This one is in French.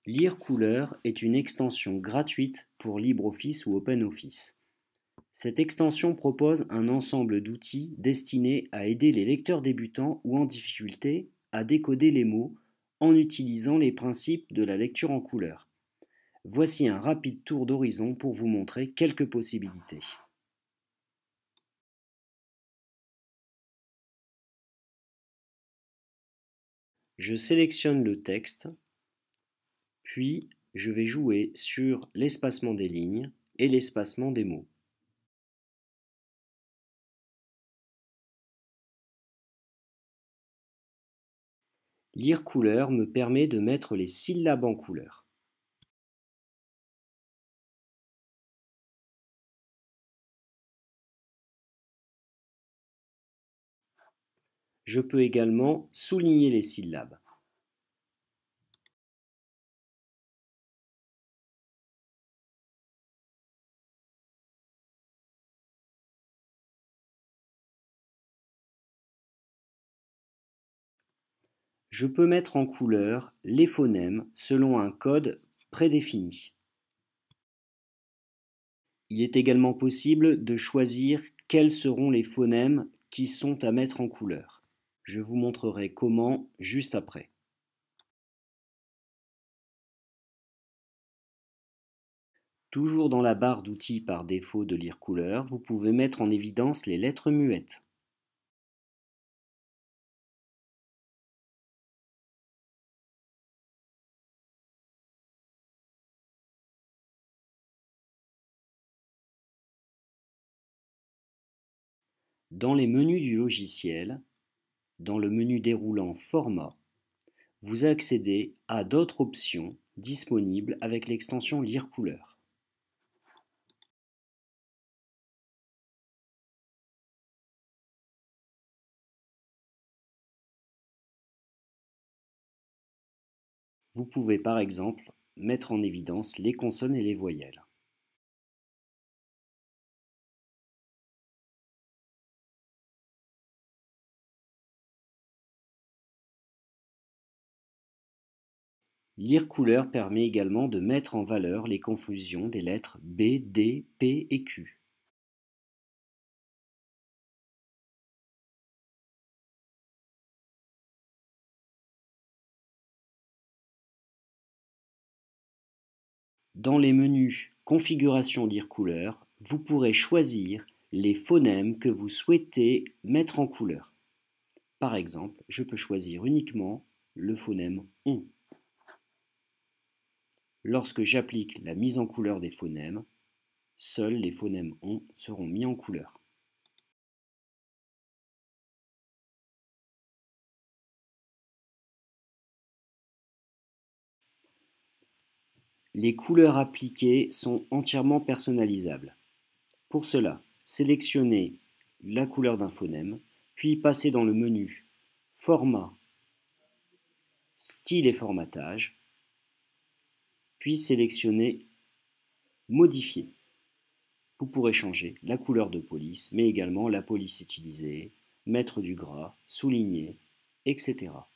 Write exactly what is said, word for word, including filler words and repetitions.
Lire couleur est une extension gratuite pour LibreOffice ou OpenOffice. Cette extension propose un ensemble d'outils destinés à aider les lecteurs débutants ou en difficulté à décoder les mots en utilisant les principes de la lecture en couleur. Voici un rapide tour d'horizon pour vous montrer quelques possibilités. Je sélectionne le texte, puis je vais jouer sur l'espacement des lignes et l'espacement des mots. Lire couleur me permet de mettre les syllabes en couleur. Je peux également souligner les syllabes. Je peux mettre en couleur les phonèmes selon un code prédéfini. Il est également possible de choisir quels seront les phonèmes qui sont à mettre en couleur. Je vous montrerai comment juste après. Toujours dans la barre d'outils par défaut de lire couleur, vous pouvez mettre en évidence les lettres muettes. Dans les menus du logiciel, dans le menu déroulant Format, vous accédez à d'autres options disponibles avec l'extension Lire couleur. Vous pouvez par exemple mettre en évidence les consonnes et les voyelles. Lire couleur permet également de mettre en valeur les confusions des lettres B, D, P et Q. Dans les menus Configuration lire couleur, vous pourrez choisir les phonèmes que vous souhaitez mettre en couleur. Par exemple, je peux choisir uniquement le phonème ON. Lorsque j'applique la mise en couleur des phonèmes, seuls les phonèmes ON seront mis en couleur. Les couleurs appliquées sont entièrement personnalisables. Pour cela, sélectionnez la couleur d'un phonème, puis passez dans le menu Format, Style et formatage, puis sélectionnez Modifier. Vous pourrez changer la couleur de police, mais également la police utilisée, mettre du gras, souligner, et cetera.